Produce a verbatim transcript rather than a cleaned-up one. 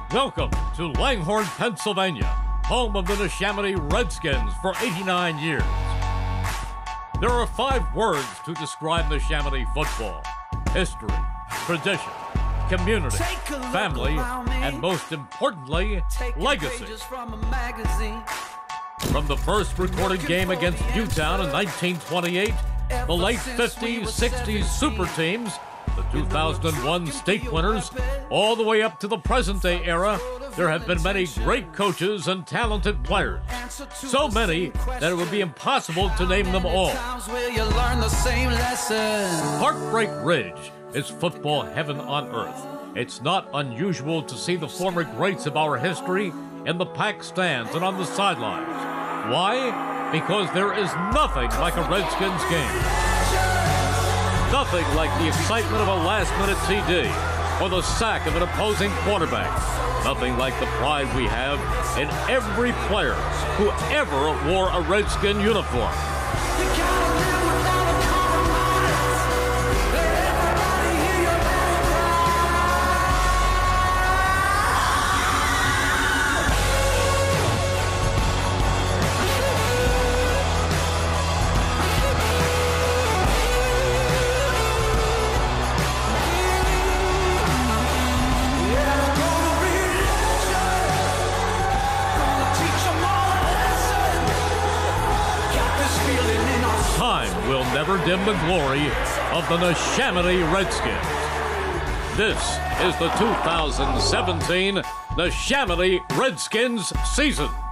Welcome to Langhorne, Pennsylvania, home of the Neshaminy Redskins for eighty-nine years. There are five words to describe Neshaminy football: history, tradition, community, family, and most importantly, legacy. From the first recorded game against Newtown in nineteen twenty-eight, the late fifties, sixties super teams, the two thousand one state winners, all the way up to the present-day era, there have been many great coaches and talented players. So many that it would be impossible to name them all. Heartbreak Ridge is football heaven on earth. It's not unusual to see the former greats of our history in the packed stands and on the sidelines. Why? Because there is nothing like a Redskins game. Nothing like the excitement of a last-minute T D or the sack of an opposing quarterback. Nothing like the pride we have in every player who ever wore a Redskin uniform. Time will never dim the glory of the Neshaminy Redskins. This is the two thousand seventeen Neshaminy Redskins season.